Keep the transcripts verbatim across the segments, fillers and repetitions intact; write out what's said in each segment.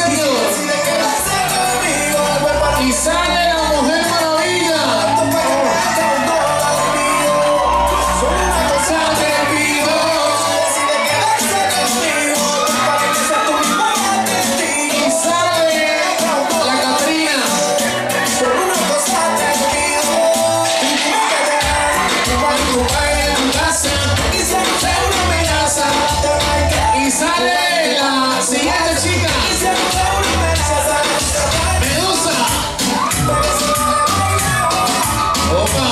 señor. Y sale la Mujer Maravilla. Sale el pido. Y sale la Catrina. Cuando vaya a tu casa y se una amenaza. Y sale la siguiente chica. Medusa. Opa.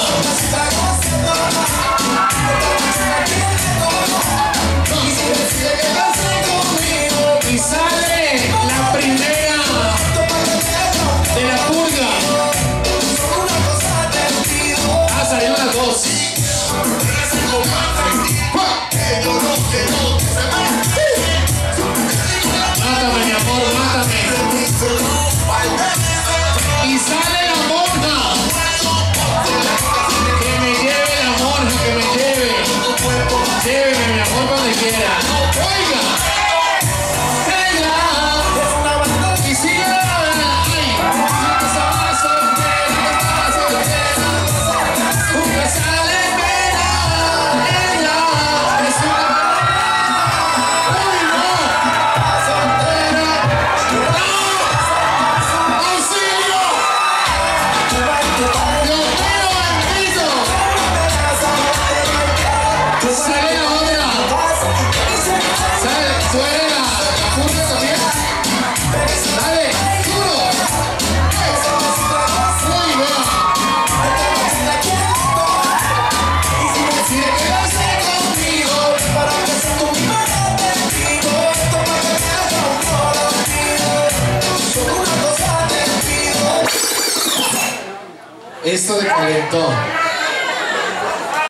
Y sale la primera de la purga. Ah, salió la dos. Mátame, mi amor, mátame. Y sale la monja. Que me lleve la monja, que me lleve. Lléveme, mi amor, donde quiera. Oiga. Ella. Y sigue la. Ay. Estaba soltera, estaba soltera. Nunca sale pena. Ella es una. ¡Uy, no! ¡Soltera! ¡No! ¡Auxilio! ¡Dios mío, bendito! Sale la otra. Sale, tú eres la, la purga también. Dale, duro. Muy bien. Si te quedaste conmigo, esto de calentón.